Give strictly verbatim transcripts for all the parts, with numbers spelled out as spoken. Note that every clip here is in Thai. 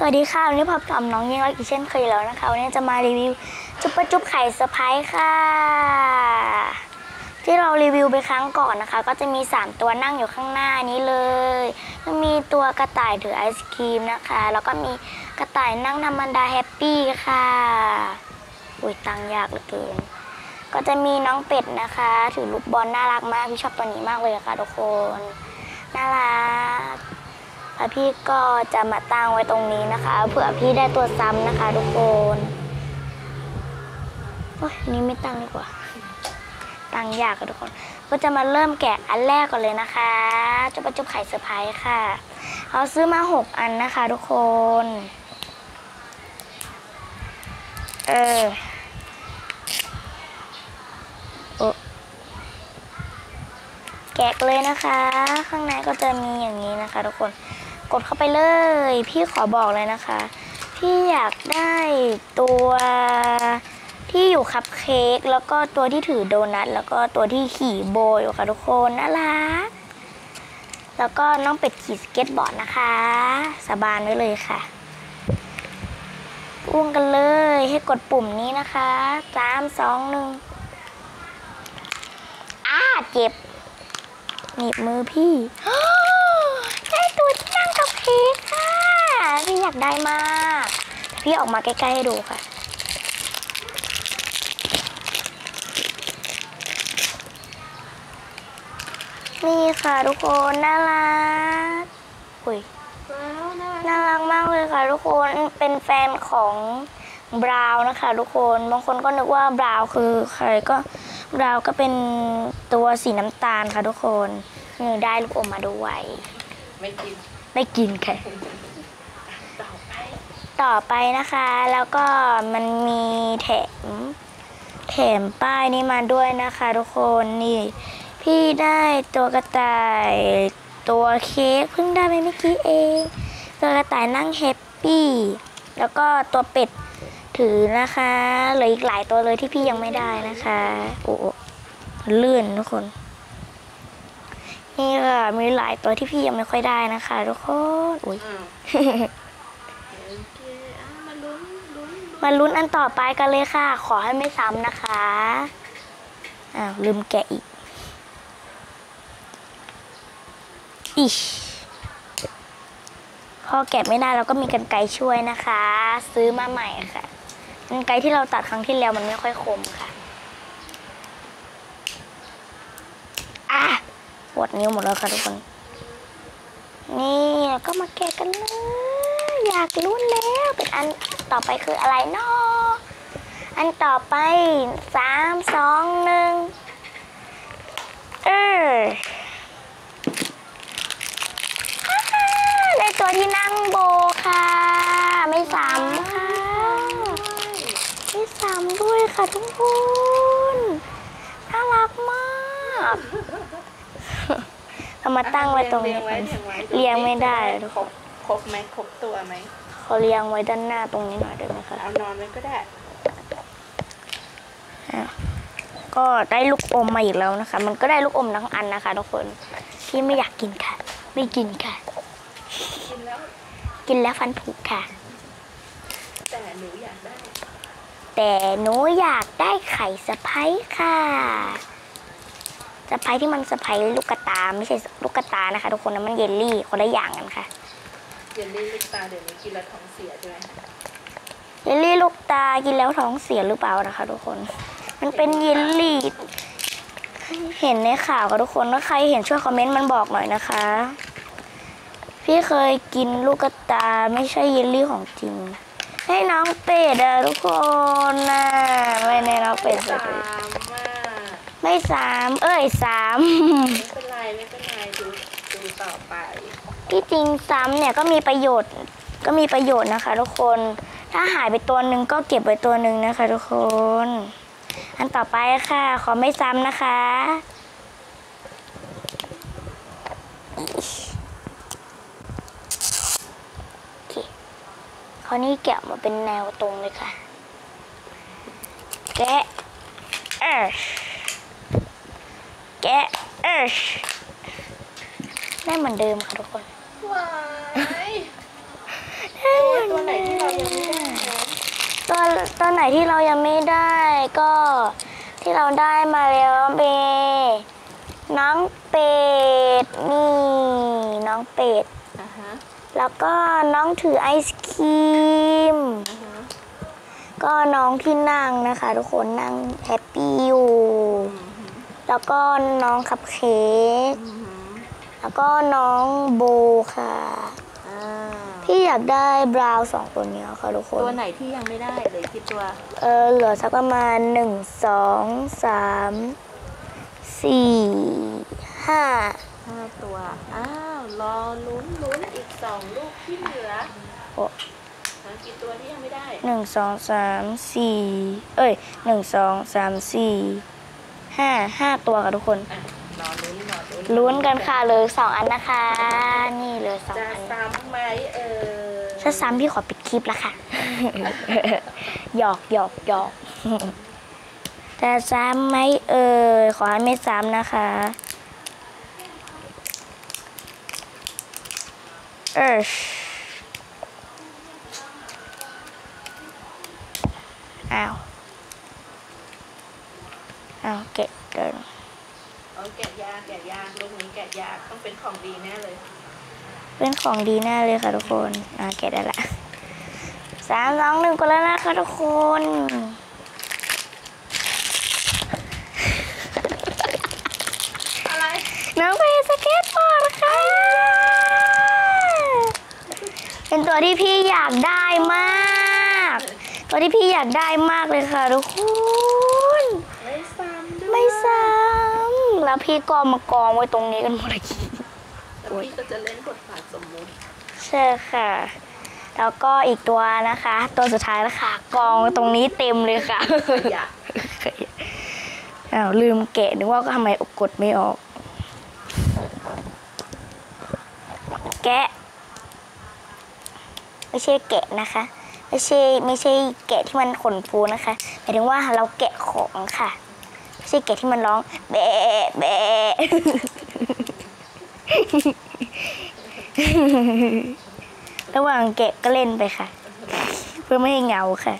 วัสดีค่ะวันนี้พบกับน้องยิ่งรักอีกเช่นเคยแล้วนะคะวันนี้จะมารีวิวจุ๊บปะจุ๊บไข่เซอร์ไพรส์ค่ะที่เรารีวิวไปครั้งก่อนนะคะก็จะมีสามตัวนั่งอยู่ข้างหน้านี้เลยจะมีตัวกระต่ายถือไอศครีมนะคะแล้วก็มีกระต่ายนั่งธรรมดาแฮปปี้ค่ะอุ้ยตั้งยากเหลือเกินก็จะมีน้องเป็ดนะคะถือลูกบอลน่ารักมากพี่ชอบตัวนี้มากเลยค่ะทุกคนน่ารักแล้วพี่ก็จะมาตั้งไว้ตรงนี้นะคะเผื่อพี่ได้ตัวซ้ำนะคะทุกคนโอ้ยนี้ไม่ตั้งดีกว่าตั้งยากค่ะทุกคนก็จะมาเริ่มแกะอันแรกก่อนเลยนะคะจุ๊บจุ๊บไข่เซอร์ไพรส์ค่ะเขาซื้อมาหกอันนะคะทุกคนเออแกะเลยนะคะข้างในก็จะมีอย่างนี้นะคะทุกคนกดเข้าไปเลยพี่ขอบอกเลยนะคะพี่อยากได้ตัวที่อยู่คัพเค้กแล้วก็ตัวที่ถือโดนัทแล้วก็ตัวที่ขี่โบอยู่ค่ะทุกคนน่ารักแล้วก็น้องเป็ดขี่สเก็ตบอร์ดนะคะสบานไว้เลยค่ะอุ้งกันเลยให้กดปุ่มนี้นะคะสามสองหนึ่งอ้าเจ็บหนีบมือพี่ได้ตัวที่นั่งกับเค้กค่ะพี่อยากได้มากพี่ออกมาใกล้ๆให้ดูค่ะนี่ค่ะทุกคนน่ารักอุ้ยน่ารักมากเลยค่ะทุกคนเป็นแฟนของบราวน์นะคะทุกคนบางคนก็นึกว่าบราวน์คือใครก็บราวน์ก็เป็นตัวสีน้ำตาลค่ะทุกคนนี่ได้ลูกอมมาด้วยไม่กินไม่กินค่ะต่อไปต่อไปนะคะแล้วก็มันมีแถมแถมป้ายนี้มาด้วยนะคะทุกคนนี่พี่ได้ตัวกระต่ายตัวเค้กเพิ่งได้ไปเมื่อกี้เองตัวกระต่ายนั่งแฮปปี้แล้วก็ตัวเป็ดถือนะคะเหลืออีกหลายตัวเลยที่พี่ยังไม่ได้นะคะโอ้ลื่นทุกคนนี่ค่ะมีหลายตัวที่พี่ยังไม่ค่อยได้นะคะทุกคนอุ้ยมาลุ้นอันต่อไปกันเลยค่ะขอให้ไม่ซ้ำนะคะอ้าวลืมแกะอีกอิชพอแกะไม่ได้เราก็มีกรรไกรช่วยนะคะซื้อมาใหม่ค่ะกรรไกรที่เราตัดครั้งที่แล้วมันไม่ค่อยคมค่ะอ่ะปวดนิ้วหมดแล้วค่ะทุกคนนี่ก็มาแกะกันเลยอยากลุ้นแล้วเป็นอันต่อไปคืออะไรเนาะอันต่อไปสามสองหนึ่งเออได้ตัวที่นั่งโบค่ะไม่ซ้ำค่ะไม่ซ้ำด้วยค่ะทุกคนน่ารักมากเอามาตั้งไว้ตรงนี้เรียงไม่ได้ทุกคนครบไหมครบตัวไหมเขาเรียงไว้ด้านหน้าตรงนี้หน่อยได้ไหมคะเอานอนไว้ก็ได้ก็ได้ลูกอมมาอีกแล้วนะคะมันก็ได้ลูกอมทั้งอันนะคะทุกคนที่ไม่อยากกินค่ะไม่กินค่ะกินแล้วกินแล้วฟันผุค่ะแต่หนูอยากได้แต่หนูอยากได้ไข่สะไพรส์ค่ะสะไพรส์ที่มันสะไพรส์ลูกกระตาไม่ใช่ลูกกระตานะคะทุกคนนะมันเยลลี่คนละอย่างกันค่ะเยลลี่ลูกตาเดี๋ยวนี้กินแล้วท้องเสียใช่ไหมเยลลี่ลูกตากินแล้วท้องเสียหรือเปล่านะคะทุกคนมันเป็นเยลลี่เห็นในข่าวค่ะทุกคนถ้าใครเห็นช่วยคอมเมนต์มันบอกหน่อยนะคะพี่เคยกินลูกกระตาไม่ใช่เยลลี่ของจริงให้น้องเป็ดอะทุกคนนะไม่ในน้องเป็ดเลยไม่สามเอ้ยสามไม่เป็นไรไม่เป็นไรดูดูต่อไปที่จริงซ้ำเนี่ยก็มีประโยชน์ก็มีประโยชน์นะคะทุกคนถ้าหายไปตัวหนึ่งก็เก็บไว้ตัวหนึ่งนะคะทุกคนอันต่อไปค่ะขอไม่ซ้ำนะคะคราวนี้แกะมาเป็นแนวตรงเลยค่ะแกะเอชแกะเอชได้เหมือนเดิมค่ะทุกคนว้ายได้เหมือนตัวไหนที่เรายังไม่ได้ก็ที่เราได้มาแล้วเป็นน้องเป็ดนี่น้องเป็ดอ่าฮะแล้วก็น้องถือไอศครีมอ่าฮะก็น้องที่นั่งนะคะทุกคนนั่งแฮปปี้อยู่อืมฮึแล้วก็น้องคัพเค้กอืมฮึแล้วก็น้องโบค่ะอ่าพี่อยากได้บราวน์สองตัวเนี้ยค่ะทุกคนตัวไหนที่ยังไม่ได้เลยคิดตัวเออเหลือสักประมาณหนึ่งสองสามสี่ห้าห้าตัวอ้าวรอลุ้นลุ้นอีกสองลูกที่เหลือโอ้หากี่ตัวที่ยังไม่ได้หนึ่งสองสามสี่เอ้ยหนึ่งสองสามสี่ห้าห้าตัวค่ะทุกคนอ่ะรอลุ้นรอลุ้นลุ้นกันค่ะเลยสองอันนะคะ นี่เลยสองจะอันซ้ำไหมเออถ้าซ้ำพี่ขอปิดคลิปแล้วค่ะ หยอกหยอกหยอกจะซ้ำไหมเอ่ยขอให้ไม่ซ้ำนะคะเอออ้าวอ้าวเกะเดินเอาแกะยาแกะยาลูกนี้แกะยาต้องเป็นของดีแน่เลยเป็นของดีแน่เลยค่ะทุกคนอ่าเกะได้ละสามสองหนึ่งก็แล้วนะคะทุกคนอะไรน้องเพสเก็ตบอร์ดค่ะ เป็นตัวที่พี่อยากได้มาก ตัวที่พี่อยากได้มากเลยค่ะทุกคนไม่ซ้ำด้วยไม่ซ้ำแล้วพี่ก็มากองไว้ตรงนี้กันหมดเลยแล้วพี่ก็จะเล่นบทบาทสมมุติใช่ค่ะ แล้วก็อีกตัวนะคะ ตัวสุดท้ายแล้วค่ะกองตรงนี้เต็มเลยค่ะอยากอ้าวลืมแกะนึกว่าก็ทำไมกดไม่ออก แกะ ไม่ใช่แกะนะคะ ไม่ใช่ไม่ใช่แกะที่มันขนฟูนะคะหมายถึงว่าเราแกะของค่ะไม่ใช่แกะที่มันร้องแบะแบะ ระหว่างแกะก็เล่นไปค่ะ เพื่อไม่ให้เหงาค่ะ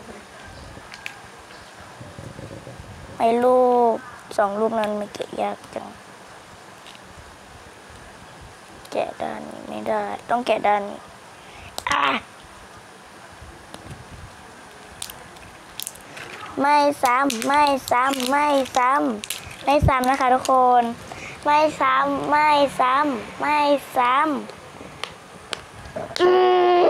ไอ้รูปสองรูปนั้นมันแกะยากจังแกะด้านนี้ไม่ได้ ต้องแกะด้านนี้อ่ะไม่ซ้ำไม่ซ้ำไม่ซ้ำไม่ซ้ำนะคะทุกคน ไม่ซ้ำไม่ซ้ำไม่ซ้ำอืม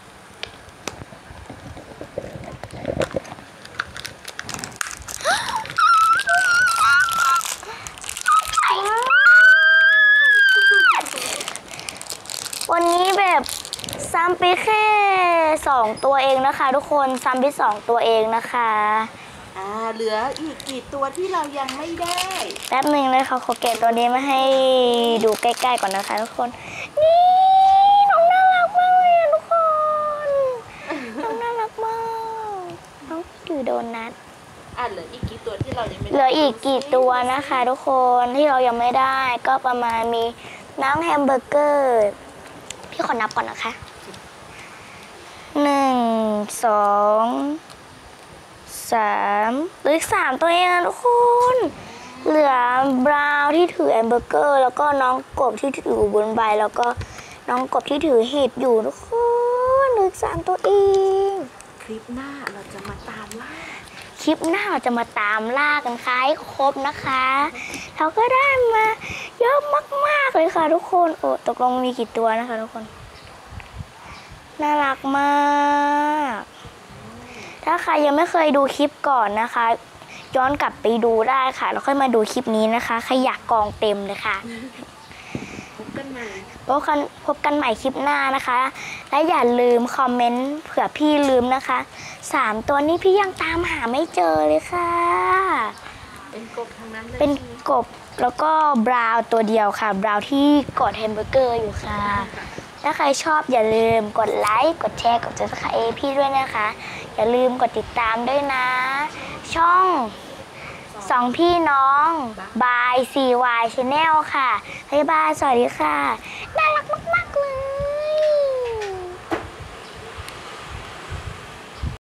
วันนี้แบบซ้ำไปแค่สองตัวเองนะคะ ทุกคนซ้ำไปสองตัวเองนะคะอ่าเหลืออีกกี่ตัวที่เรายังไม่ได้แป๊บหนึ่งเลยค่ะขอเก็บตัวนี้มาให้ดูใกล้ๆก่อนนะคะทุกคน นี่น้องน่ารักมากเลยอะทุกคน น้องน่ารักมาก น้องถือโดนัทอ่าเหลืออีกกี่ตัวที่เรายังไม่ได้เหลืออีกกี่ตัวนะคะทุกคนที่เรายังไม่ได้ก็ประมาณมีน้องแฮมเบอร์เกอร์ พี่ขอนับก่อนนะคะหนึ่งสองสามเหลืออีกสามตัวเองนะทุกคน เหลือบราวน์ที่ถือแฮมเบอร์เกอร์ แล้วก็น้องกบที่ถือบนใบแล้วก็น้องกบที่ถือเห็ดอยู่ทุกคนเหลืออีกสามตัวเองคลิปหน้าเราจะมาตามล่าคลิปหน้าเราจะมาตามล่ากันค่ะให้ครบนะคะ เราก็ได้มาเยอะมากๆเลยค่ะทุกคนโอ้ตกลงมีกี่ตัวนะคะทุกคนน่ารักมาก ถ้าใครยังไม่เคยดูคลิปก่อนนะคะ ย้อนกลับไปดูได้ค่ะแล้วค่อยมาดูคลิปนี้นะคะใครอยากกองเต็มเลยค่ะพบกันใหม่พบกันพบกันใหม่คลิปหน้านะคะ และอย่าลืมคอมเมนต์เผื่อพี่ลืมนะคะสามตัวนี้พี่ยังตามหาไม่เจอเลยค่ะเป็นกบทั้งนั้นเลยเป็นกบแล้วก็บราวน์ตัวเดียวค่ะบราวน์ที่กดแฮมเบอร์เกอร์อยู่ค่ะ ถ้าใครชอบอย่าลืมกดไลค์กดแชร์กดซับสไครบ์พี่ด้วยนะคะ อย่าลืมกดติดตามด้วยนะ ช่องสองพี่น้องบาย ซี วาย Channel ค่ะบ๊ายบายสวัสดีค่ะ น่ารักมากๆเลย